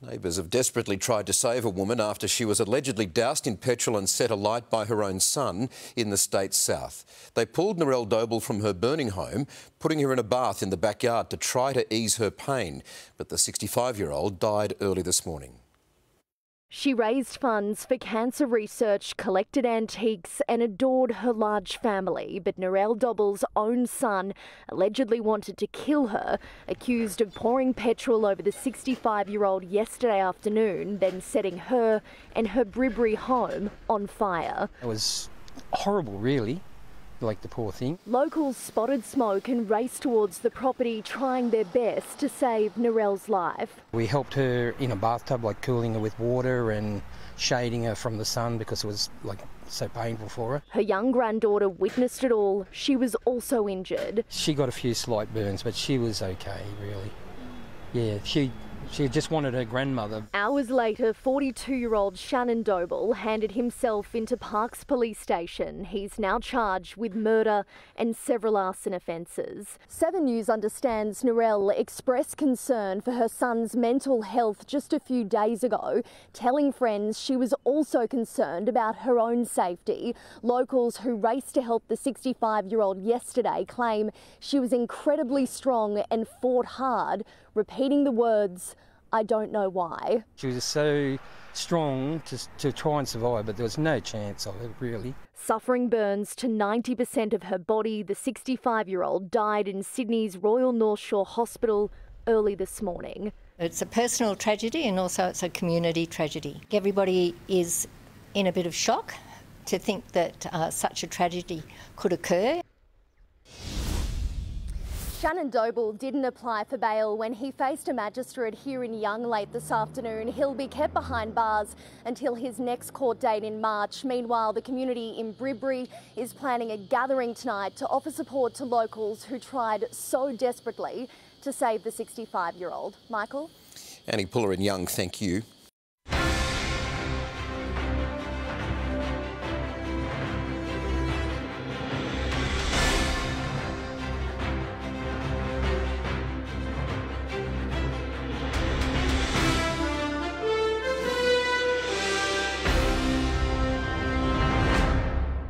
Neighbours have desperately tried to save a woman after she was allegedly doused in petrol and set alight by her own son in the state's south. They pulled Nerol Doble from her burning home, putting her in a bath in the backyard to try to ease her pain. But the 65-year-old died early this morning. She raised funds for cancer research, collected antiques and adored her large family. But Nerol Doble's own son allegedly wanted to kill her, accused of pouring petrol over the 65-year-old yesterday afternoon, then setting her and her Bribri home on fire. It was horrible, really. Like the poor thing. Locals spotted smoke and raced towards the property, trying their best to save Nerol's life. We helped her in a bathtub, like cooling her with water and shading her from the sun because it was like so painful for her. Her young granddaughter witnessed it all. She was also injured. She got a few slight burns, but she was okay, really. Yeah, she just wanted her grandmother. Hours later, 42-year-old Nerol Doble handed himself into Parkes Police Station. He's now charged with murder and several arson offences. 7 News understands Nerol expressed concern for her son's mental health just a few days ago, telling friends she was also concerned about her own safety. Locals who raced to help the 65-year-old yesterday claim she was incredibly strong and fought hard, repeating the words, "I don't know why." She was so strong to try and survive, but there was no chance of it, really. Suffering burns to 90% of her body, the 65-year-old died in Sydney's Royal North Shore Hospital early this morning. It's a personal tragedy and also it's a community tragedy. Everybody is in a bit of shock to think that such a tragedy could occur. Nerol Doble didn't apply for bail when he faced a magistrate here in Young late this afternoon. He'll be kept behind bars until his next court date in March. Meanwhile, the community in Bribri is planning a gathering tonight to offer support to locals who tried so desperately to save the 65-year-old. Michael? Annie Puller in Young, thank you.